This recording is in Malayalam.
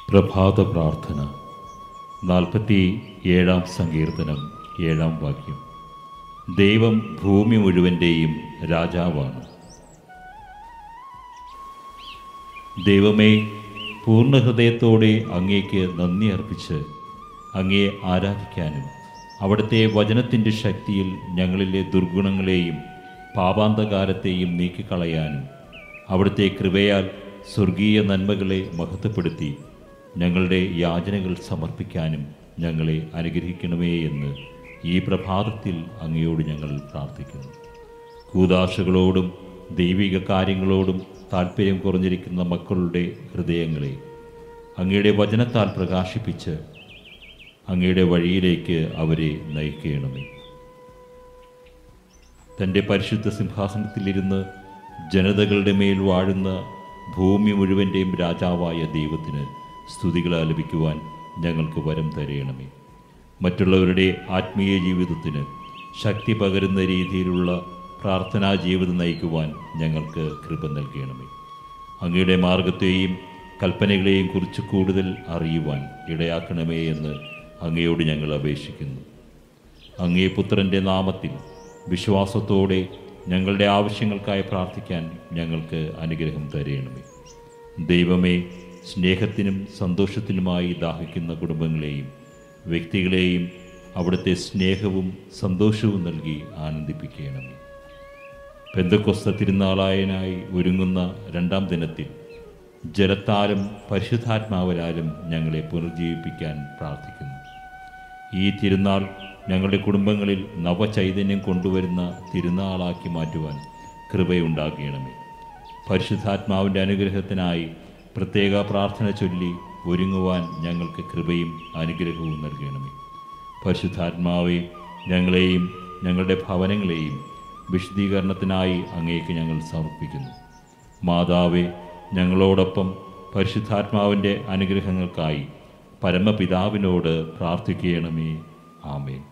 പ്രഭാത പ്രാർത്ഥന 47 സങ്കീർത്തനം 7 വാക്യം. ദൈവം ഭൂമി മുഴുവൻ്റെയും രാജാവാണ്. ദൈവമേ, പൂർണ്ണഹൃദയത്തോടെ അങ്ങേക്ക് നന്ദി അർപ്പിച്ച് അങ്ങയെ ആരാധിക്കാനും അവിടുത്തെ വചനത്തിൻ്റെ ശക്തിയിൽ ഞങ്ങളിലെ ദുർഗുണങ്ങളെയും പാപാന്തകാരത്തെയും നീക്കിക്കളയാനും അവിടുത്തെ കൃപയാൽ സ്വർഗീയ നന്മകളെ മഹത്വപ്പെടുത്തി ഞങ്ങളുടെ യാചനകൾ സമർപ്പിക്കാനും ഞങ്ങളെ അനുഗ്രഹിക്കണമേ എന്ന് ഈ പ്രഭാതത്തിൽ അങ്ങയോട് ഞങ്ങൾ പ്രാർത്ഥിക്കുന്നു. കൂദാശകളോടും ദൈവിക കാര്യങ്ങളോടും താല്പര്യം കുറഞ്ഞിരിക്കുന്ന മക്കളുടെ ഹൃദയങ്ങളെ അങ്ങയുടെ വചനത്താൽ പ്രകാശിപ്പിച്ച് അങ്ങയുടെ വഴിയിലേക്ക് അവരെ നയിക്കണമേ. തൻ്റെ പരിശുദ്ധ സിംഹാസനത്തിലിരുന്ന് ജനതകളുടെ മേൽ വാഴുന്ന ഭൂമി മുഴുവൻ്റെയും രാജാവായ ദൈവത്തിന് സ്തുതികൾ ആലപിക്കുവാൻ ഞങ്ങൾക്ക് വരം തരയണമേ. മറ്റുള്ളവരുടെ ആത്മീയ ജീവിതത്തിന് ശക്തി പകരുന്ന രീതിയിലുള്ള പ്രാർത്ഥനാ ജീവിതം നയിക്കുവാൻ ഞങ്ങൾക്ക് കൃപ നൽകണമേ. അങ്ങയുടെ മാർഗത്തെയും കൽപ്പനകളെയും കുറിച്ച് കൂടുതൽ അറിയുവാൻ ഇടയാക്കണമേ എന്ന് അങ്ങയോട് ഞങ്ങൾ അപേക്ഷിക്കുന്നു. അങ്ങേ പുത്രൻ്റെ നാമത്തിൽ വിശ്വാസത്തോടെ ഞങ്ങളുടെ ആവശ്യങ്ങൾക്കായി പ്രാർത്ഥിക്കാൻ ഞങ്ങൾക്ക് അനുഗ്രഹം തരയണമേ. ദൈവമേ, സ്നേഹത്തിനും സന്തോഷത്തിനുമായി ദാഹിക്കുന്ന കുടുംബങ്ങളെയും വ്യക്തികളെയും അവിടുത്തെ സ്നേഹവും സന്തോഷവും നൽകി ആനന്ദിപ്പിക്കണമേ. പെന്തക്കോസ്ത തിരുനാളായനായി ഒരുങ്ങുന്ന 2-ാം ദിനത്തിൽ ജലത്താലും പരിശുദ്ധാത്മാവരാലും ഞങ്ങളെ പുനർജീവിപ്പിക്കാൻ പ്രാർത്ഥിക്കുന്നു. ഈ തിരുനാൾ ഞങ്ങളുടെ കുടുംബങ്ങളിൽ നവചൈതന്യം കൊണ്ടുവരുന്ന തിരുനാളാക്കി മാറ്റുവാൻ കൃപയുണ്ടാകണമേ. പരിശുദ്ധാത്മാവിൻ്റെ അനുഗ്രഹത്തിനായി പ്രത്യേക പ്രാർത്ഥന ചൊല്ലി ഒരുങ്ങുവാൻ ഞങ്ങൾക്ക് കൃപയും അനുഗ്രഹവും നൽകണമേ. പരിശുദ്ധാത്മാവെ, ഞങ്ങളെയും ഞങ്ങളുടെ ഭവനങ്ങളെയും വിശുദ്ധീകരണത്തിനായി അങ്ങേക്ക് ഞങ്ങൾ സമർപ്പിക്കുന്നു. മാതാവേ, ഞങ്ങളോടൊപ്പം പരിശുദ്ധാത്മാവിൻ്റെ അനുഗ്രഹങ്ങൾക്കായി പരമപിതാവിനോട് പ്രാർത്ഥിക്കണമേ. ആമേൻ.